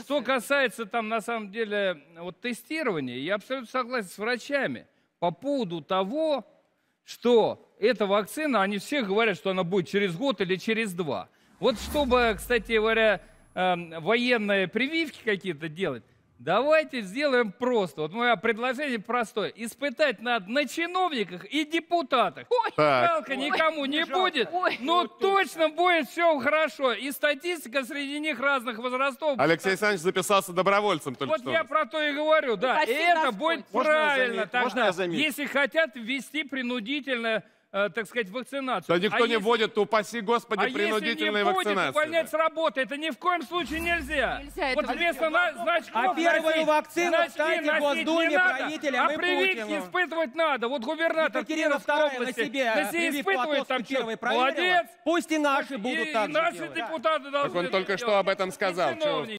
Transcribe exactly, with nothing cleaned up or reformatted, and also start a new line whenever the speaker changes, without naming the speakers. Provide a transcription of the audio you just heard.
что касается там, на самом деле, вот тестирования, я абсолютно согласен с врачами по поводу того, что эта вакцина, они все говорят, что она будет через год или через два. Вот чтобы, кстати говоря, э, военные прививки какие-то делать, давайте сделаем просто. Вот мое предложение простое. Испытать надо на чиновниках и депутатах. Ой, жалко, никому не будет, Ой. но точно будет все хорошо. И статистика среди них разных возрастов.
Алексей Александрович записался добровольцем только
вот
что.
Вот я про то и говорю, да. И это будет
Можно
правильно
тогда,
если хотят ввести принудительное, э, так сказать, вакцинацию.
Да никто
а
не
если...
вводит, то упаси Господи,
а
принудительной
если не
вакцинации.
будет увольнять с работы, это ни в коем случае нельзя.
Нельзя,
вот
это
вместо на, значков
А первую
носить,
вакцину,
значки
кстати, в
носить
Госдуме
не надо,
правителям
а
и
прививки
Путину.
испытывать надо. Вот губернатор
Екатерина
Кировской
вторая на
области,
себе
да себе
прививку
испытывает
от
там
Оскар первой
что,
проверила.
молодец.
Пусть и наши будут
И
так же
наши
делать.
депутаты должны
Так он только что об этом сказал. Чего?